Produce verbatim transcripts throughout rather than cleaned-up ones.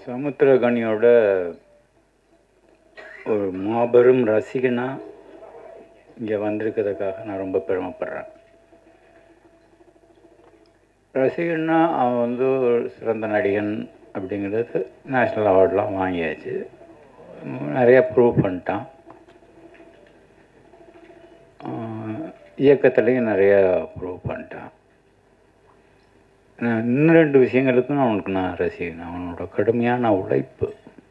சமுத்திரகனியோட ஒரு மாபெரும் ரசிகனாக இங்கே வந்திருக்கிறதுக்காக நான் ரொம்ப பெருமைப்படுறேன். ரசிகன்னா அவன் வந்து ஒரு சிறந்த நடிகன் அப்படிங்கிறது நேஷ்னல் அவார்டெலாம் வாங்கியாச்சு, நிறையா ப்ரூவ் பண்ணிட்டான். இயக்கத்துலேயும் நிறையா ப்ரூவ் பண்ணிட்டான். நான் இன்னும் ரெண்டு விஷயங்களுக்கும் அவனுக்கு நான் ரசிகன். அவனோட கடுமையான உழைப்பு.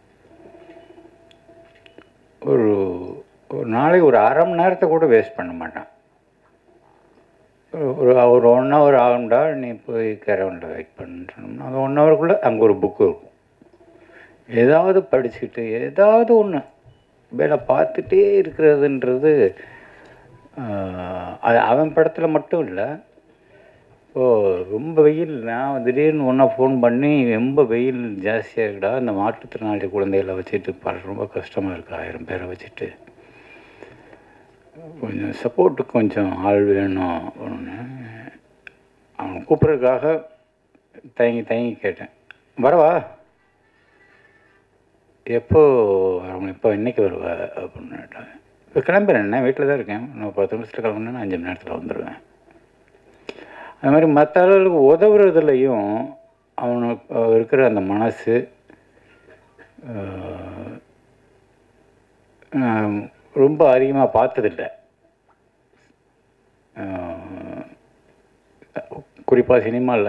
ஒரு ஒரு நாளைக்கு ஒரு அரை மணி நேரத்தை கூட வேஸ்ட் பண்ண மாட்டான். ஒரு ஒரு ஒன் ஹவர் ஆகும்டா நீ போய் கேரவனில் வெயிட் பண்ணுறோம்னா அது ஒன் ஹவருக்குள்ளே அங்கே ஒரு புக்கு இருக்கும். ஏதாவது படிச்சுக்கிட்டு ஏதாவது ஒன்று வேலை பார்த்துட்டே இருக்கிறதுன்றது அது அவன் படத்தில் மட்டும் இல்லை. இப்போது ரொம்ப வெயில், நான் திடீர்னு ஒன்றா ஃபோன் பண்ணி ரொம்ப வெயில் ஜாஸ்தியாக இருக்குடா, இந்த மாற்றுத்திறனாளி குழந்தைகளை வச்சுட்டு பாரு ரொம்ப கஷ்டமாக இருக்குது, ஆயிரம் பேரை வச்சுட்டு கொஞ்சம் சப்போர்ட்டுக்கு கொஞ்சம் ஆள் வேணும் ஒன்று. அவன் கூப்பிட்றதுக்காக தயங்கி தயங்கி கேட்டேன், வரவா எப்போ அவங்க இப்போ இன்றைக்கி வருவா அப்படின்னு கேட்டாங்க. இப்போ கிளம்புறேன், என்ன வீட்டில் தான் இருக்கேன், நான் பத்து நிமிஷத்தில் கிளம்புனா அஞ்சு மணி நேரத்தில் வந்துடுவேன். அது மாதிரி மற்ற ஆளுகளுக்கு உதவுறதுலையும் அவனுக்கு இருக்கிற அந்த மனசு ரொம்ப அதிகமாக பார்த்ததில்லை. குறிப்பாக சினிமாவில்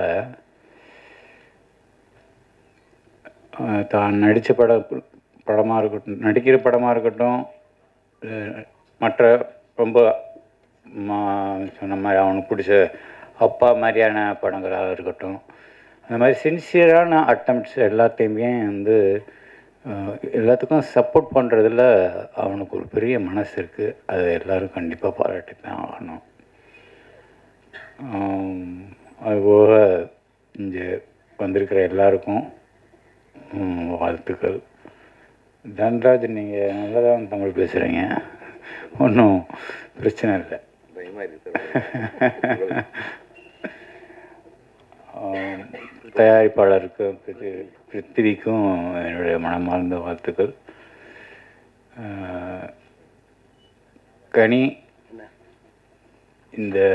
தான் நடித்த பட படமாக இருக்கட்டும், நடிக்கிற படமாக இருக்கட்டும், மற்ற ரொம்ப சொன்ன மாதிரி அவனுக்கு பிடிச்ச அப்பா மாதிரியான படங்களாக இருக்கட்டும், அந்த மாதிரி சின்சியரான அட்டம்ப்ட்ஸ் எல்லாத்தையுமே வந்து எல்லாத்துக்கும் சப்போர்ட் பண்ணுறதுல அவனுக்கு ஒரு பெரிய மனசு இருக்குது. அதை எல்லோரும் கண்டிப்பாக பாராட்டி தான் ஆகணும். அதுபோக இங்கே வந்திருக்கிற எல்லாருக்கும் வாழ்த்துக்கள். தன்ராஜ், நீங்கள் நல்லா தான் தமிழ் பேசுகிறீங்க, ஒன்றும் பிரச்சனை இல்லை. தயாரிப்பாளருக்கு பிருத்திவிக்கும் என்னுடைய மனமார்ந்த வாழ்த்துக்கள். கனி, இந்த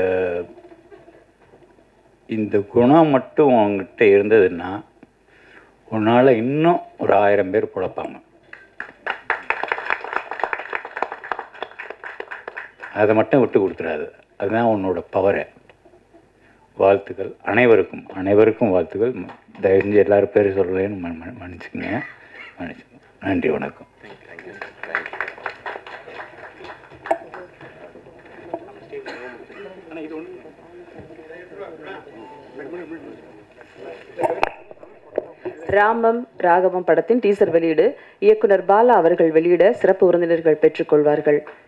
இந்த குணம் மட்டும் அவங்ககிட்ட இருந்ததுன்னா உன்னால் இன்னும் ஒரு ஆயிரம் பேர் பிழைப்பாங்க. அதை மட்டும் விட்டு கொடுத்துடாது, அதுதான் உன்னோட பவரை. வாழ்த்துக்கள் அனைவருக்கும், அனைவருக்கும் வாழ்த்துக்கள். தயவு செஞ்சு எல்லாரும் பேர் சொல்லலைன்னு ம மன்னிச்சுக்கங்க மன்னிச்சுக்கோங்க. நன்றி, வணக்கம். ராமம் ராகவம் படத்தின் டீசர் வெளியீடு இயக்குனர் பாலா அவர்கள் வெளியிட சிறப்பு விருந்தினர்கள் பெற்றுக்கொள்வார்கள்.